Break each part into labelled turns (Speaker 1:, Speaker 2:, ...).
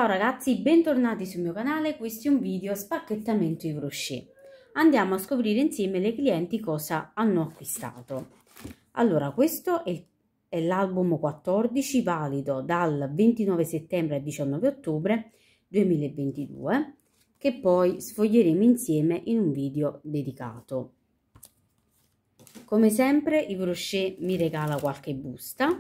Speaker 1: Ciao ragazzi, bentornati sul mio canale. Questo è un video spacchettamento Yves Rocher. Andiamo a scoprire insieme le clienti cosa hanno acquistato. Allora, questo è l'album 14, valido dal 29 settembre al 19 ottobre 2022, che poi sfoglieremo insieme in un video dedicato. Come sempre Yves Rocher mi regala qualche busta.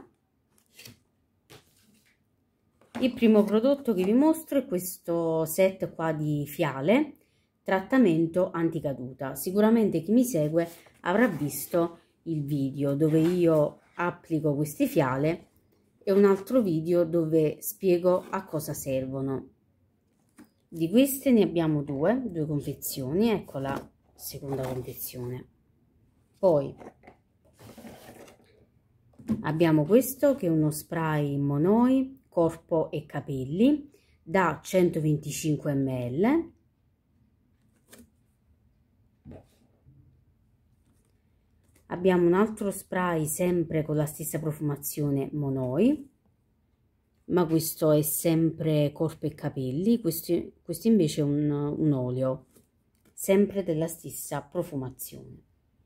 Speaker 1: Il primo prodotto che vi mostro è questo set qua di fiale, trattamento anticaduta. Sicuramente chi mi segue avrà visto il video dove io applico queste fiale e un altro video dove spiego a cosa servono. Di queste ne abbiamo due confezioni, ecco la seconda confezione. Poi abbiamo questo che è uno spray Monoi corpo e capelli da 125 ml. Abbiamo un altro spray sempre con la stessa profumazione Monoi, ma questo è sempre corpo e capelli. Questo invece è un olio sempre della stessa profumazione.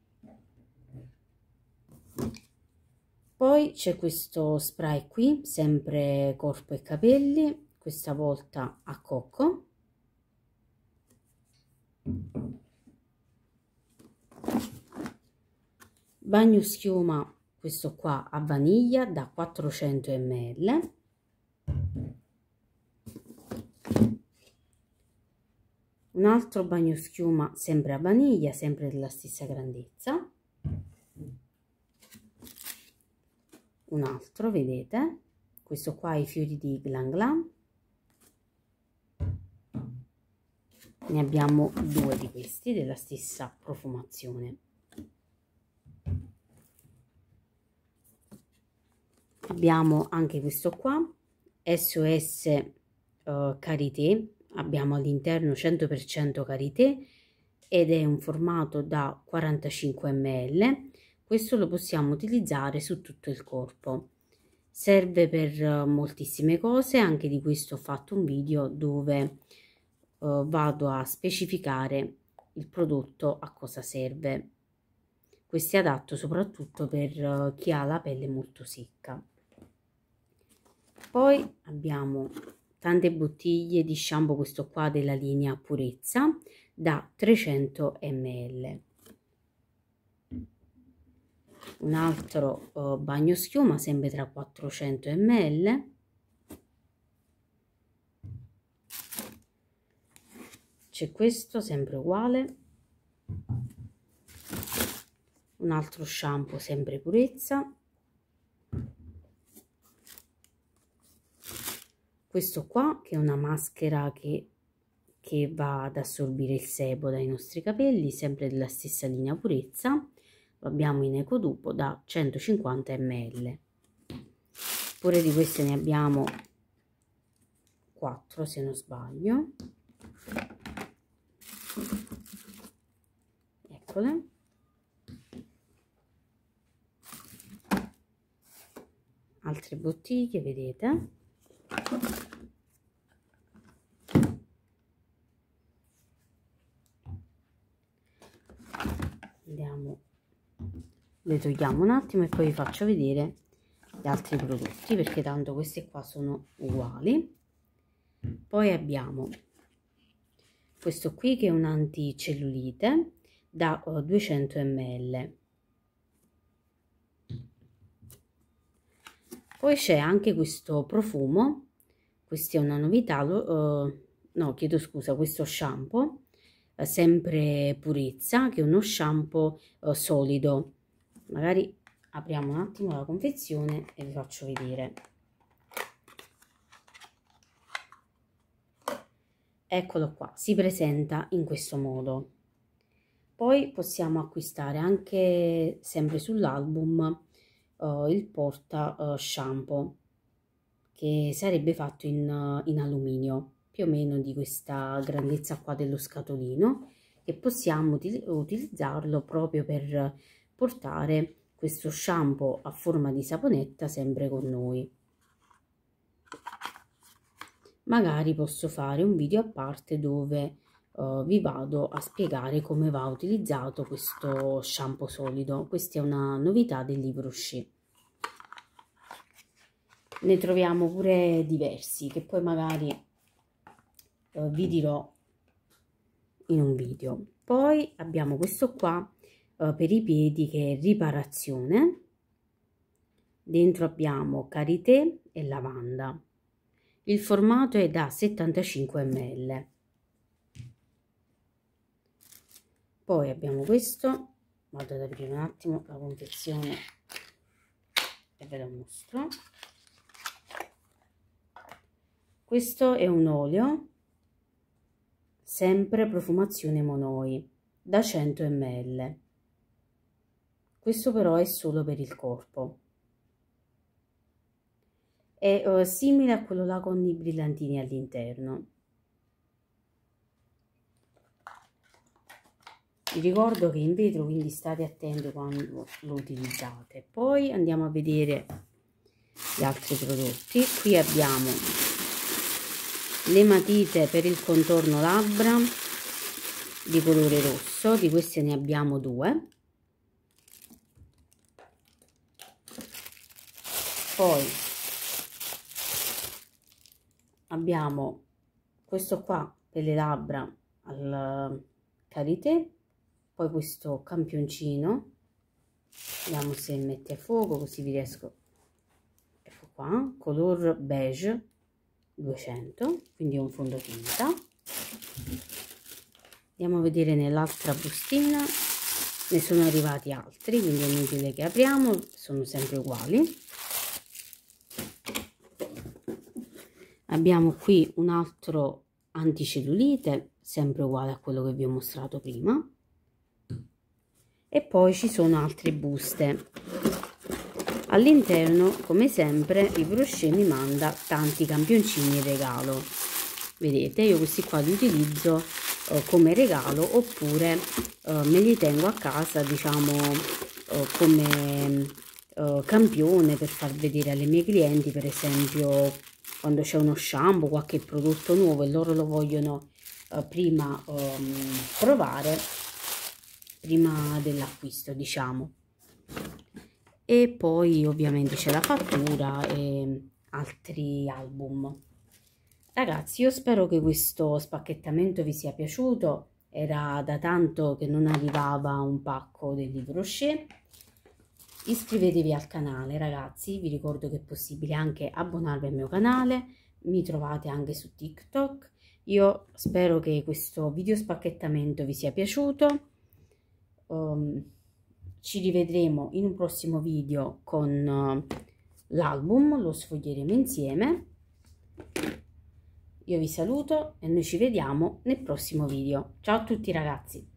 Speaker 1: Poi c'è questo spray qui, sempre corpo e capelli, questa volta a cocco. Bagno schiuma, questo qua a vaniglia da 400 ml. Un altro bagno schiuma sempre a vaniglia, sempre della stessa grandezza. Un altro, vedete, questo qua i fiori di Glan Glan. Ne abbiamo due di questi della stessa profumazione. Abbiamo anche questo qua, SOS Karité, abbiamo all'interno 100% Karité ed è un formato da 45 ml. Questo lo possiamo utilizzare su tutto il corpo, serve per moltissime cose. Anche di questo ho fatto un video dove vado a specificare il prodotto a cosa serve. Questo è adatto soprattutto per chi ha la pelle molto secca. Poi abbiamo tante bottiglie di shampoo, questo qua della linea Purezza da 300 ml. Un altro bagno schiuma sempre tra 400 ml. C'è questo sempre uguale. Un altro shampoo sempre Purezza. Questo qua che è una maschera che va ad assorbire il sebo dai nostri capelli, sempre della stessa linea Purezza. Lo abbiamo in ecodupo da 150 ml. Pure di queste ne abbiamo 4 se non sbaglio. Eccole. Altre bottiglie, vedete. Andiamo, le togliamo un attimo e poi vi faccio vedere gli altri prodotti, perché tanto questi qua sono uguali. Poi abbiamo questo qui che è un anticellulite da 200 ml. Poi c'è anche questo profumo, questa è una novità, no, chiedo scusa, questo shampoo sempre Purezza, che è uno shampoo solido. Magari apriamo un attimo la confezione e vi faccio vedere. Eccolo qua, si presenta in questo modo. Poi possiamo acquistare anche sempre sull'album il porta shampoo, che sarebbe fatto in alluminio, più o meno di questa grandezza qua dello scatolino, che possiamo utilizzarlo proprio per portare questo shampoo a forma di saponetta sempre con noi. magari posso fare un video a parte dove vi vado a spiegare come va utilizzato questo shampoo solido. Questa è una novità del Yves Rocher. Ne troviamo pure diversi che poi magari vi dirò in un video. Poi abbiamo questo qua per i piedi che è riparazione. Dentro abbiamo karité e lavanda. Il formato è da 75 ml. Poi abbiamo questo, vado ad aprire un attimo la confezione e ve lo mostro. Questo è un olio, sempre profumazione Monoi, da 100 ml. Questo però è solo per il corpo. È simile a quello là con i brillantini all'interno. Vi ricordo che è in vetro, quindi state attenti quando lo utilizzate. Poi andiamo a vedere gli altri prodotti. Qui abbiamo le matite per il contorno labbra di colore rosso, di queste ne abbiamo 2. Poi abbiamo questo qua per le labbra al karité, poi questo campioncino, vediamo se mette a fuoco così vi riesco, ecco qua, color beige 200, quindi è un fondotinta. Andiamo a vedere nell'altra bustina, ne sono arrivati altri, quindi è inutile che apriamo, sono sempre uguali. Abbiamo qui un altro anticellulite, sempre uguale a quello che vi ho mostrato prima. E poi ci sono altre buste. All'interno, come sempre, Yves Rocher mi manda tanti campioncini in regalo. Vedete, io questi qua li utilizzo come regalo, oppure me li tengo a casa, diciamo, come campione per far vedere alle mie clienti, per esempio quando c'è uno shampoo, qualche prodotto nuovo e loro lo vogliono prima provare, prima dell'acquisto, diciamo. E poi ovviamente c'è la fattura e altri album. Ragazzi, io spero che questo spacchettamento vi sia piaciuto. Era da tanto che non arrivava un pacco del Yves Rocher. Iscrivetevi al canale, ragazzi, vi ricordo che è possibile anche abbonarvi al mio canale, mi trovate anche su TikTok. Io spero che questo video spacchettamento vi sia piaciuto. Ci rivedremo in un prossimo video con l'album, lo sfoglieremo insieme. Io vi saluto e noi ci vediamo nel prossimo video. Ciao a tutti ragazzi!